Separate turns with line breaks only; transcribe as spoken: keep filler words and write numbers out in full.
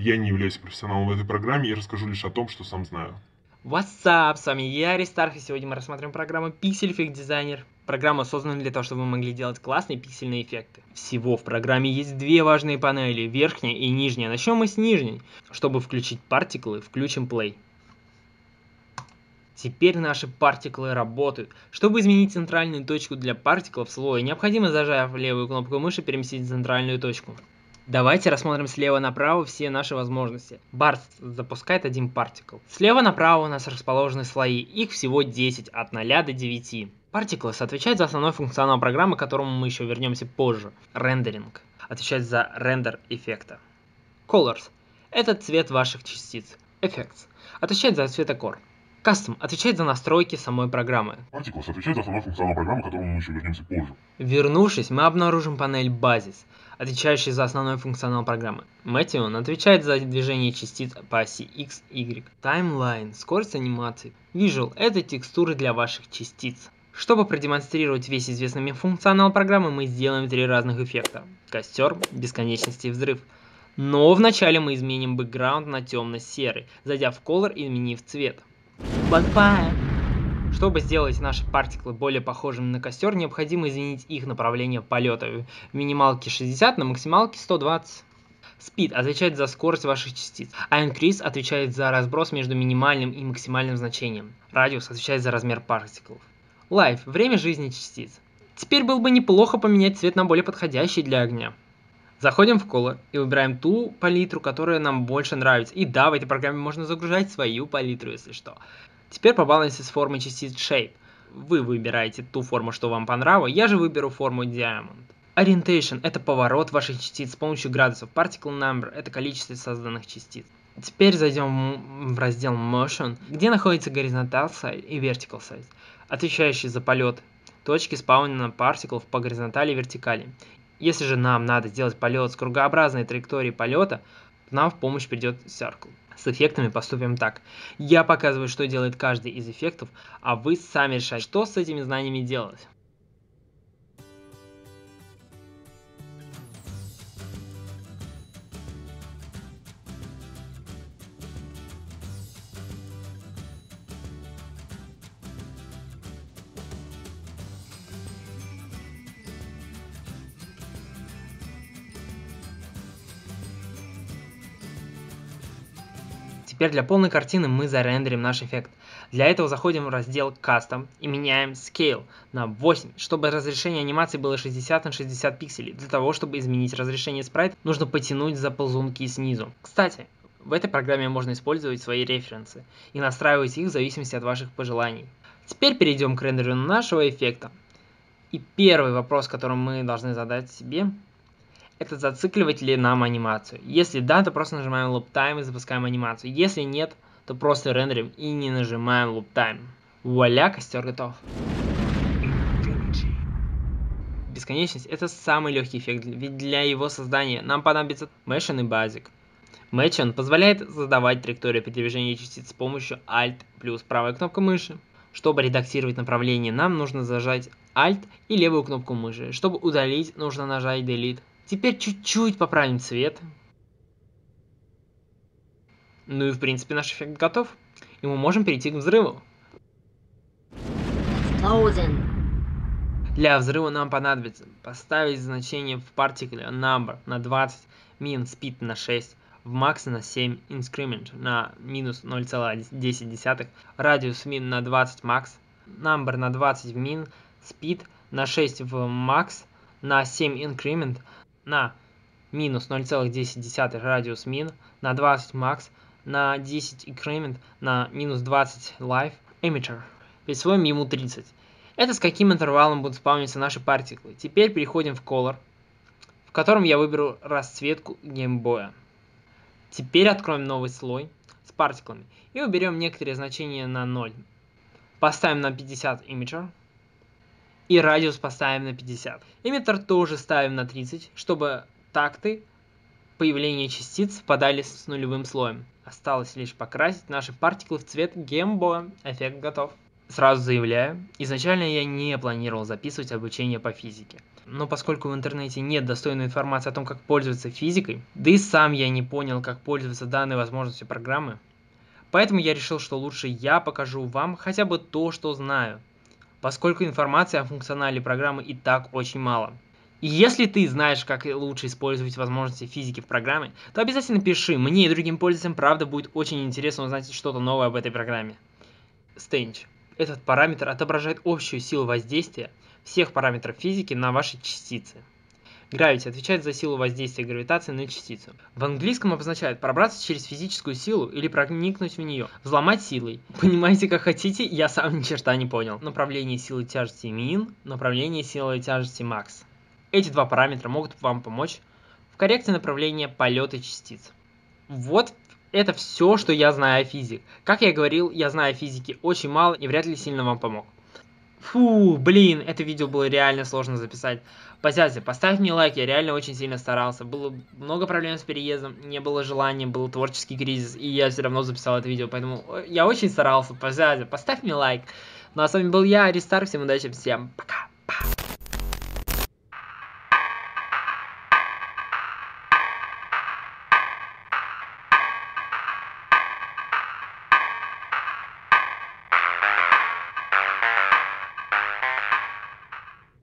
Я не являюсь профессионалом в этой программе и расскажу лишь о том, что сам знаю.
What's up, с вами я, Аристарх, и сегодня мы рассмотрим программу Pixel Effect Designer. Программа создана для того, чтобы вы могли делать классные пиксельные эффекты. Всего в программе есть две важные панели, верхняя и нижняя. Начнем мы с нижней. Чтобы включить партиклы, включим Play. Теперь наши партиклы работают. Чтобы изменить центральную точку для партиклов в слое, необходимо, зажав левую кнопку мыши, переместить центральную точку. Давайте рассмотрим слева направо все наши возможности. Барст запускает один партикл. Слева направо у нас расположены слои, их всего десять, от ноля до девяти. Particles отвечает за основной функционал программы, к которому мы еще вернемся позже. Рендеринг отвечает за рендер эффекта. Colors – это цвет ваших частиц. Effects отвечает за цветокор. Custom отвечает за настройки самой программы.
Particles отвечает за основной функционал программы, к которому мы еще вернемся позже.
Вернувшись, мы обнаружим панель Basis, отвечающая за основной функционал программы. Meteon отвечает за движение частиц по оси X, Y. Timeline – скорость анимации. Visual – это текстуры для ваших частиц. Чтобы продемонстрировать весь известный мне функционал программы, мы сделаем три разных эффекта. Костер, бесконечность и взрыв. Но вначале мы изменим бэкграунд на темно-серый, зайдя в Color и изменив цвет. Bonfire. Чтобы сделать наши партиклы более похожими на костер, необходимо изменить их направление полета. В минималке шестьдесят, на максималке сто двадцать. Speed отвечает за скорость ваших частиц, а Increase отвечает за разброс между минимальным и максимальным значением. Радиус отвечает за размер партиклов. Life – время жизни частиц. Теперь было бы неплохо поменять цвет на более подходящий для огня. Заходим в Color и выбираем ту палитру, которая нам больше нравится. И да, в этой программе можно загружать свою палитру, если что. Теперь побалуемся с формой частиц Shape. Вы выбираете ту форму, что вам понравилось, я же выберу форму Diamond. Orientation – это поворот ваших частиц с помощью градусов. Particle Number – это количество созданных частиц. Теперь зайдем в раздел Motion, где находится Horizontal Size и Vertical Size, отвечающие за полет точки спаунина партиклов по горизонтали и вертикали. Если же нам надо сделать полет с кругообразной траекторией полета, нам в помощь придет Circle. С эффектами поступим так. Я показываю, что делает каждый из эффектов, а вы сами решаете, что с этими знаниями делать. Теперь для полной картины мы зарендерим наш эффект. Для этого заходим в раздел Custom и меняем Scale на восемь, чтобы разрешение анимации было шестьдесят на шестьдесят пикселей. Для того, чтобы изменить разрешение спрайта, нужно потянуть за ползунки снизу. Кстати, в этой программе можно использовать свои референсы и настраивать их в зависимости от ваших пожеланий. Теперь перейдем к рендеру нашего эффекта. И первый вопрос, который мы должны задать себе, это зацикливать ли нам анимацию. Если да, то просто нажимаем Loop Time и запускаем анимацию. Если нет, то просто рендерим и не нажимаем Loop Time. Вуаля, костер готов. Бесконечность – это самый легкий эффект, ведь для его создания нам понадобится Metion и Basic. Metion позволяет задавать траекторию передвижения частиц с помощью Alt плюс правая кнопка мыши. Чтобы редактировать направление, нам нужно зажать Alt и левую кнопку мыши. Чтобы удалить, нужно нажать Delete. Теперь чуть-чуть поправим цвет. Ну и в принципе наш эффект готов. И мы можем перейти к взрыву. Explosion. Для взрыва нам понадобится поставить значение в Particle Number на двадцать, Min Speed на шесть, в Max на семь, Increment на минус ноль целых десять десятых, Radius Min на двадцать Max, Number на двадцать в Min, Speed на шесть в Max, на семь Increment, на минус ноль целых десять десятых радиус min, на двадцать max, на десять increment, на минус двадцать live emitter. Присвоим ему тридцать. Это с каким интервалом будут спауниться наши партиклы. Теперь переходим в Color, в котором я выберу расцветку геймбоя. Теперь откроем новый слой с партиклами и уберем некоторые значения на ноль. Поставим на пятьдесят emitter. И радиус поставим на пятьдесят. Эмиттер тоже ставим на тридцать, чтобы такты появления частиц совпадали с нулевым слоем. Осталось лишь покрасить наши партиклы в цвет геймбоя. Эффект готов. Сразу заявляю, изначально я не планировал записывать обучение по физике. но поскольку в интернете нет достойной информации о том, как пользоваться физикой, да и сам я не понял, как пользоваться данной возможностью программы, поэтому я решил, что лучше я покажу вам хотя бы то, что знаю, поскольку информации о функционале программы и так очень мало. И если ты знаешь, как лучше использовать возможности физики в программе, то обязательно пиши, мне и другим пользователям правда будет очень интересно узнать что-то новое об этой программе. Stage. Этот параметр отображает общую силу воздействия всех параметров физики на ваши частицы. Gravity отвечает за силу воздействия гравитации на частицу. В английском обозначает пробраться через физическую силу или проникнуть в нее, взломать силой. Понимаете, как хотите, я сам ни черта не понял. Направление силы тяжести min, направление силы тяжести max. Эти два параметра могут вам помочь в коррекции направления полета частиц. Вот это все, что я знаю о физике. Как я говорил, я знаю о физике очень мало и вряд ли сильно вам помог. Фу, блин, это видео было реально сложно записать. Пазязи, поставь мне лайк, я реально очень сильно старался. Было много проблем с переездом, не было желания, был творческий кризис, и я все равно записал это видео, поэтому я очень старался. Пазязи, поставь мне лайк. Ну а с вами был я, Аристар, всем удачи, всем пока.